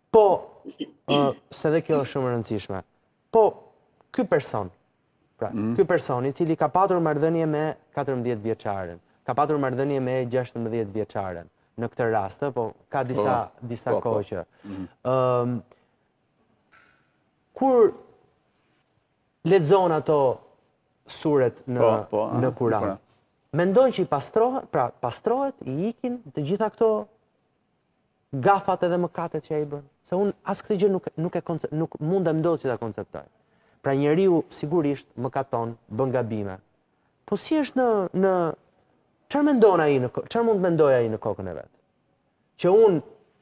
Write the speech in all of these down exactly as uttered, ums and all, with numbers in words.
Po, se dhe kjo është shumë rëndësishme, po, ky person, pra, ky person i cili ka patur marrëdhënie me katërmbëdhjetë vjeçaren, ka patur marrëdhënie me gjashtëmbëdhjetë vjeçaren, në këtë rast, po, ka disa, disa kohë që. Kur lexon ato suret në, në Kur'an, mendojnë që i pastrohet, pra pastrohet, i ikin të gjitha këto gafat edhe mëkatet që ai bën. Se unë as këtë gjë nuk, nuk, e konce, nuk mundem dot që ta konceptoj. Pra njeriu sigurisht mëkaton, bën gabime. Po si është në në çfarë mendon ai në çfarë mund të mendoj ai në kokën e vet? Që unë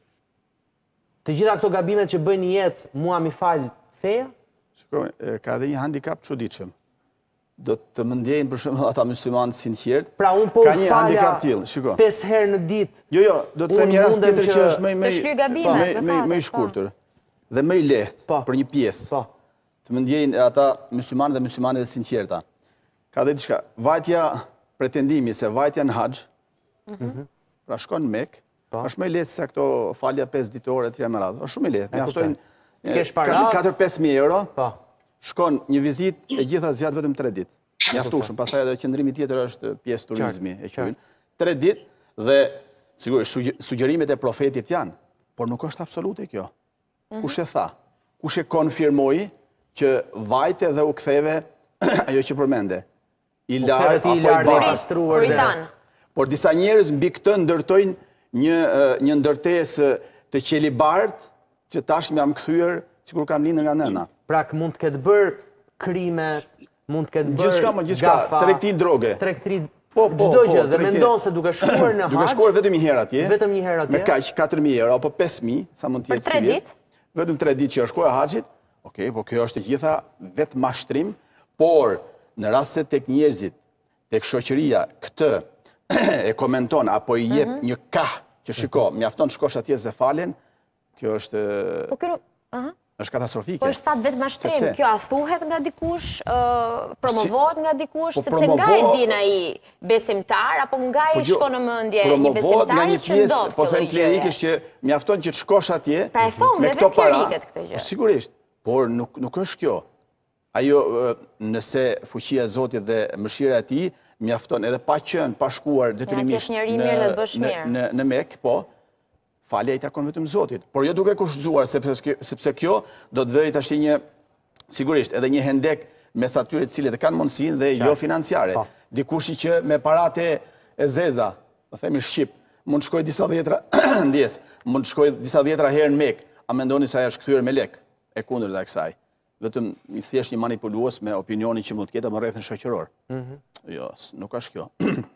të gjitha këto gabimet që bëjnë në jetë mua mi fal feja? Shikoj, ka edhe një handicap çuditshëm. Do të më ndjejnë për shembull ata muslimanë sinqert. Pra unë po ka një handicap tillë, shiko. pesë herë në ditë. Jo, jo, do të them një rast tjetër që është më më më më i shkurtër dhe më i lehtë për një pjesë. Po. Të më ndjejnë ata muslimanë dhe muslimanet e sinqerta. Ka dhe diçka, vajtja pretendimi se vajtja në haxh, pra shkon në Mekë, është më i lehtë se këto falja pesë ditore etj me radhë. Është shumë i lehtë. Mjaftojnë katër pesë mijë euro. Po. Shkon një vizitë e gjitha zgjat vetëm tre ditë. Mjaftueshëm, pastaj edhe qëndrimi tjetër është pjesë turizmi e quajnë. tre ditë dhe sigurisht sugjerimet e profetit janë, por nuk është absolute kjo. Kush e tha? Kush e konfirmoi që vajte dhe u ktheve ajo që përmende? I larë apo i bardh. Por disa njerëz mbi këtë ndërtojnë një një ndërtesë të qelibart që tashmë jam kthyer sikur kam lindë nga nëna. Pra mund të ketë bërë krime, mund të ketë bërë gjithçka, gjithçka, tregti droge. Tregti çdo gjë dhe mendon se duke shkuar në haxh, duke shkuar vetëm një herë atje, vetëm një herë atje, me kaq katër mijë euro apo pesë mijë, sa mund të jetë si vjet. Vetëm tre ditë që është koha e haxhit. Okej, po kjo është e gjitha vetë mashtrim, por në rast se tek njerëzit, tek shoqëria këtë e komenton apo i jep një kah që shiko, mjafton të shkosh atje se falen, kjo është Po kjo është katastrofike. Po është thatë vetë mashtrim, kjo a thuhet nga dikush, promovohet nga dikush, sepse nga e din ai besimtar, apo nga i shkon në mendje një besimtari që ndodh. Po them klerikisht që mjafton që të shkosh atje. Pra e thon me vetë kleriket këtë gjë. Sigurisht, por nuk nuk është kjo. Ajo nëse fuqia e Zotit dhe mëshira e tij mjafton edhe pa qenë, pa shkuar detyrimisht në në Mekë, po falja i takon vetëm Zotit, por jo duke kushzuar, sepse kjo do të vëjë tash një, sigurisht, edhe një hendek mes atyre të cilët e kanë mundësinë dhe jo financiare. Dikush që me parate e zeza, do themi shqip, mund të shkojë disa dhjetra ndjes, mund të shkojë disa dhjetra herë në Mekë, a mendoni se ajo është kthyer me lek? E kundërta e kësaj. Vetëm i thjesht një manipulues me opinionin që mund të ketë apo rrethën shoqëror. Jo, nuk është kjo.